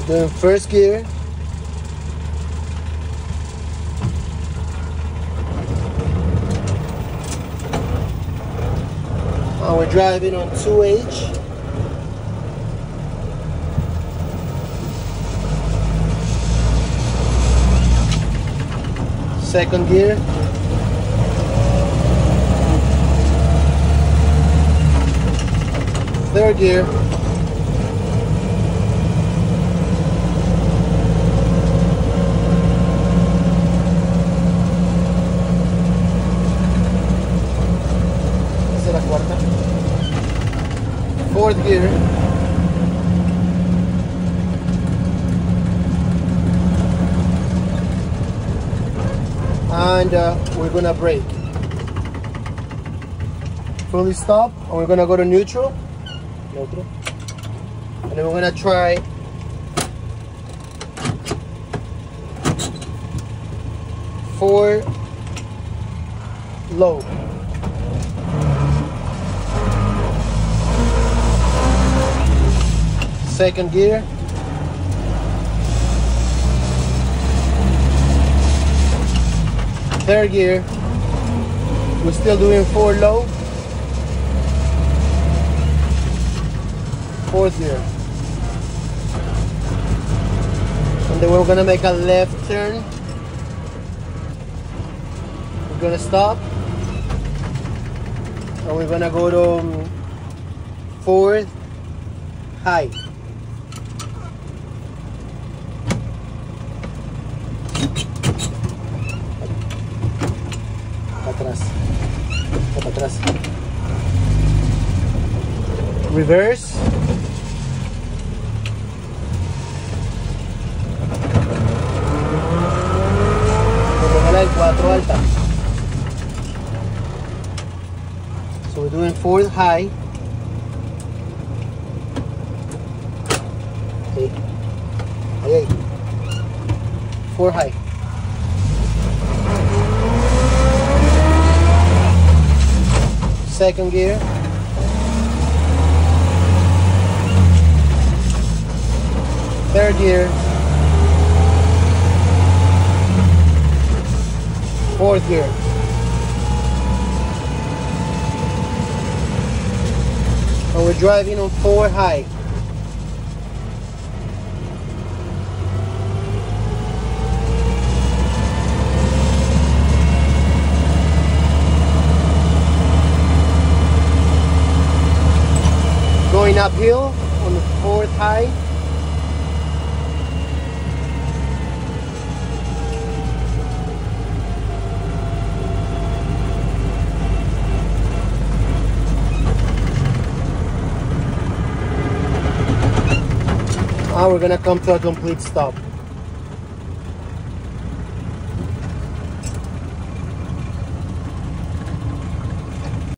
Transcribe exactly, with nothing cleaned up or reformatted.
Doing first gear. And we're driving on two H. Second gear. Third gear. Esa es la cuarta. Fourth gear. And uh, we're gonna brake. Fully stop, and we're gonna go to neutral. Neutral. And then we're gonna try four low. Second gear. Third gear. We're still doing four low. Fourth gear. And then we're gonna make a left turn. We're gonna stop. And we're gonna go to um, fourth high. Atrás. Atrás. Reverse. El cuatro alta. So we're doing fourth high. Okay. Okay. Four high. Second gear. Third gear. Fourth gear. And we're driving on four high. Going uphill on the fourth high. Now we're gonna come to a complete stop.